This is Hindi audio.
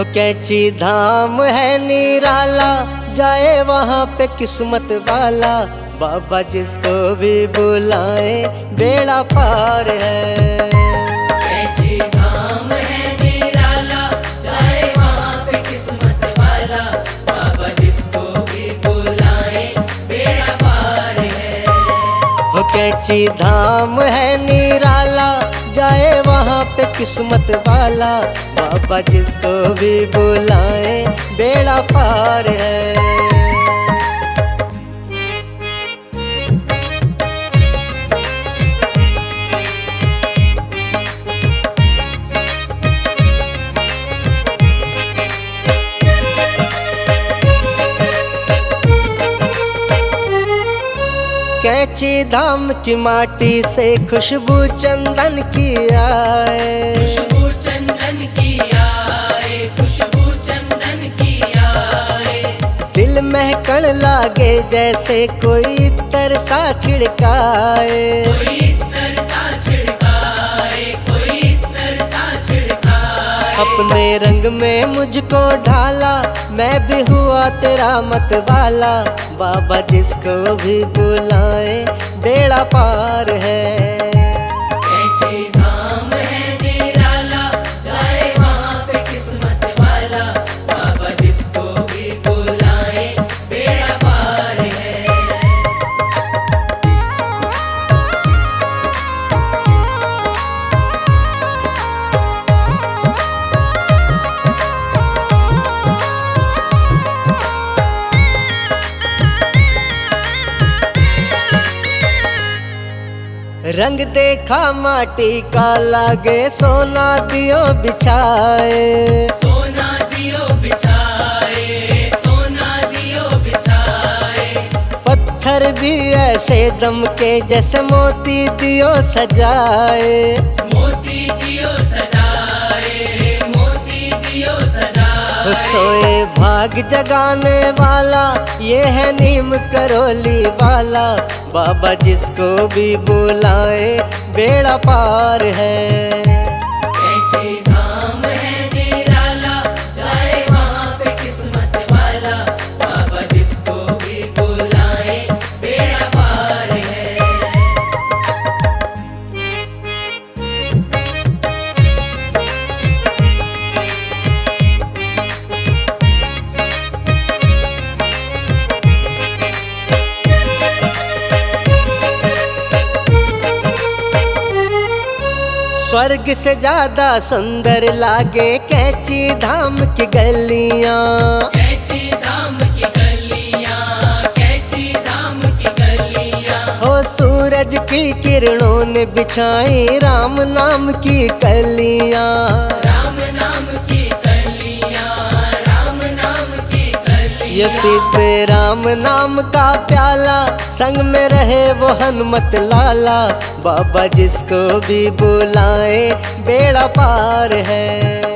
हो कैची धाम है निराला, जाए वहाँ पे किस्मत वाला। बाबा जिसको भी बुलाए बेड़ा पार है। कैची धाम है निराला, जाए वहाँ पे किस्मत वाला। बाबा जिसको भी बुलाए बेड़ा पार है। हो कैची धाम है निराला, जाए वहाँ पे किस्मत वाला। बाबा जिसको भी बुलाए बेड़ा पार है। कैची धाम की माटी से खुशबू चंदन की आए, खुशबू चंदन की आए, खुशबू चंदन की आए। दिल महकन लागे जैसे कोई तरसा छिड़काए। कोई तरसा छिड़काए, कोई तरसा छिड़काए। अपने रंग में मुझको ढाला, मैं भी हुआ तेरा मत वाला। बाबा जिसको भी बुलाए बेड़ा पार है। कैची धाम है निराला, जाए वहाँ पे किस्मत वाला। बाबा जिसको भी बुलाए बेड़ा पार है। रंग देखा माटी का लागे सोना दियो बिछाए। सोना दियो बिछाए, सोना दियो बिछाए। पत्थर भी ऐसे दम के जैसे मोती दियो सजाए। मोती दियो सजाए, मोती दियो सजाए। सोए भाग जगाने वाला, ये है नीम करोली वाला। बाबा जिसको भी बुलाए बेड़ा पार है। कैची धाम है निराला, जाए वहाँ पे किस्मत वाला। बाबा जिसको भी बुलाए बेड़ा पार है। स्वर्ग से ज्यादा सुंदर लागे कैची धाम की गलियां। कैची धाम की गलियां, कैची धाम की गलियां। हो सूरज की किरणों ने बिछाई राम नाम की कलियां। राम नाम की कलियां, राम नाम की कलियां। ये पीते राम नाम का प्याला, संग में रहे वो हनुमत लाला। बाबा जिसको भी बुलाए बेड़ा पार है।